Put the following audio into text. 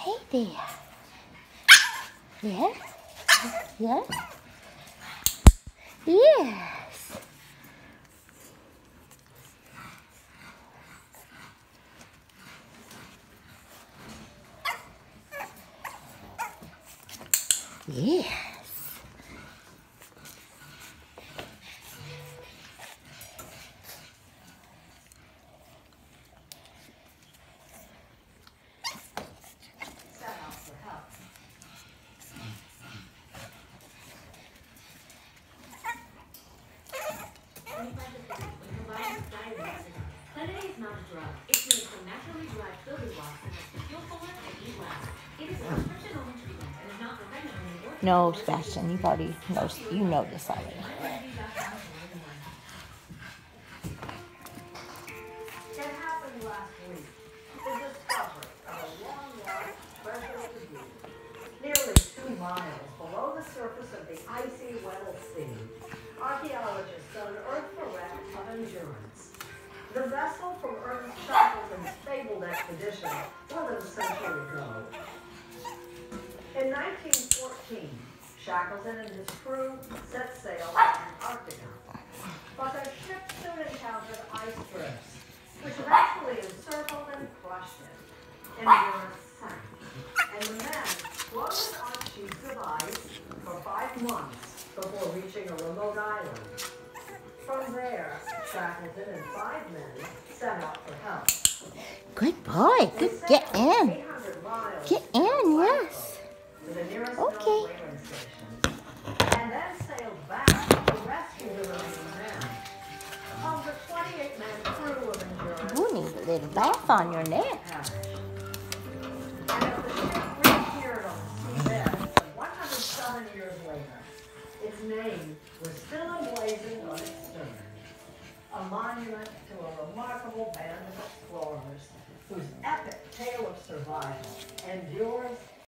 Hey there. Yes? Yes? Yes. Yes. No, Sebastian, you know this already. It happened last week. The discovery of a long-lost treasure lagoon, nearly 2 miles below the surface of the icy Weddell Sea. Archaeologists unearthed a wreck of Endurance. The vessel from Ernest Shackleton's fabled expedition more than a century ago. In 1914, Shackleton and his crew set sail for Antarctica. But their ship soon encountered ice drifts, which eventually encircled and crushed it. Endurance sank, and the men floated on sheets of ice for 5 months before reaching a remote island. From there, Shackleton and 5 men set out for help. Good boy. Good. Get in. 800 miles Get in, yes. to the nearest Okay. whaling station, and then sailed back to rescue the remaining men. Of the 28-man crew of Endurance, You need a little bath on your neck. and as the ship reappeared on the seabed 107 years later, its name was still emblazoned on its stern. A monument to a remarkable band of explorers whose epic tale of survival endures